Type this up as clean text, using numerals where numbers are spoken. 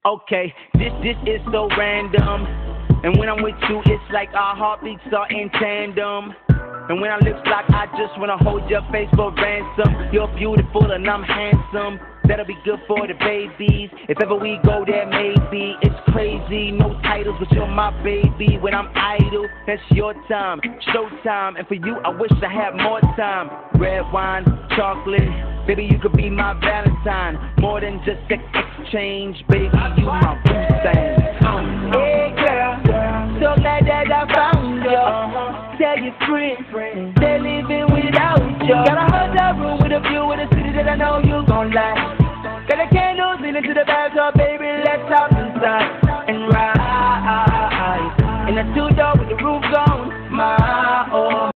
Okay, this is so random. And when I'm with you, it's like our heartbeats are in tandem. And when our lips lock, I just wanna hold your face for ransom. You're beautiful and I'm handsome. That'll be good for the babies. If ever we go there, maybe. It's crazy, no titles, but you're my baby. When I'm idle, that's your time, showtime. And for you, I wish I had more time. Red wine, chocolate, baby, you could be my Valentine. More than just sex exchange, baby, you my Wu-Tang. Hey girl, so glad that I found you. Tell your friends, they're living without you. Got a hotel room with a view of the city that I know you gon' like. Got a candles leading to the bathtub, baby, let's hop inside and ride. In the two-door with the roof gone, my oh.